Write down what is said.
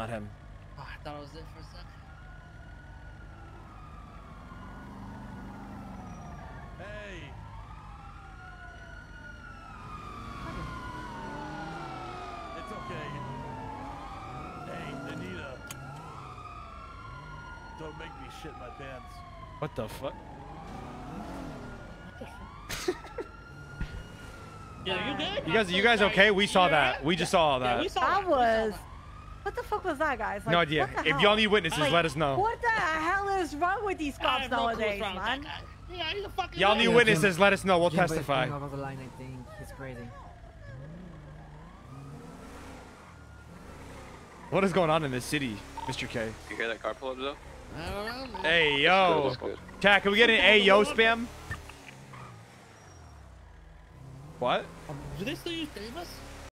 Not him. Oh, I thought it was it for a second. Hey. It's okay. Hey, Anita. Don't make me shit my pants. What the fuck? Yeah, you good? You guys okay? We saw that. We just saw that. Yeah, we saw I that. was. What the fuck was that, guys? Like, No idea. what the If hell? y'all need witnesses, Like, let us know. What the hell is wrong with these I cops have no clue nowadays, what's wrong with that man? guy. Yeah, he's a fucking Y'all idiot. need witnesses, let us know. We'll Jimbo is testify. going over the line, I think. He's crazy. What is going on in this city, Mr. K? You hear that car pull up, though? I don't know, man. Hey, yo. That's good. Chat, can we get an hey, yo spam? What? Do they still use Davis?